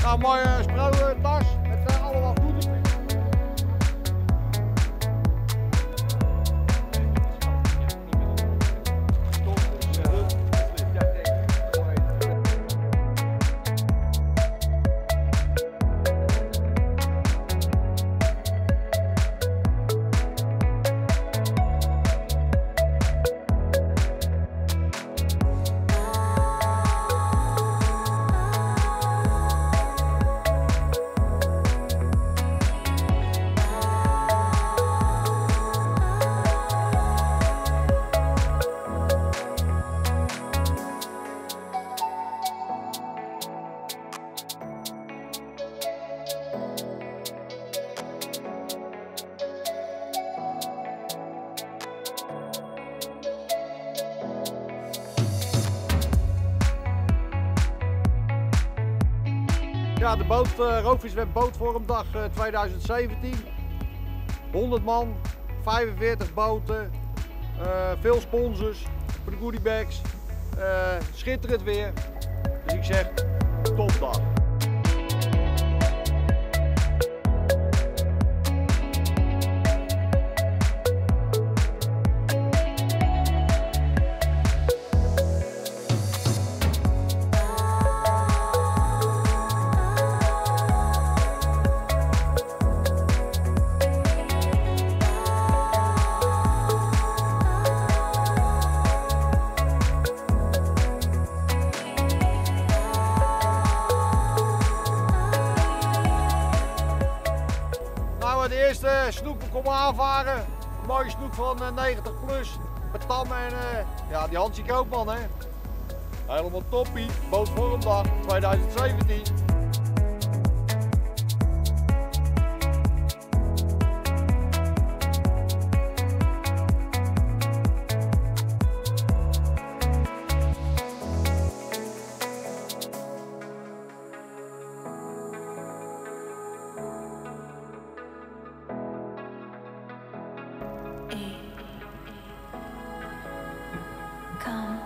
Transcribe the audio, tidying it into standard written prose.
Nou, een mooie sprouwtas met allemaal voeding. Ja, de boot, Roofvisweb Bootvormdag 2017. 100 man, 45 boten, veel sponsors voor de goodiebags. Schitterend weer. Dus ik zeg, topdag. De eerste snoek komen aanvaren. Een mooie snoek van 90 plus. Met tam en ja, die Hansie Koopman, hè. Helemaal toppie. Bootvormdag 2017. Come.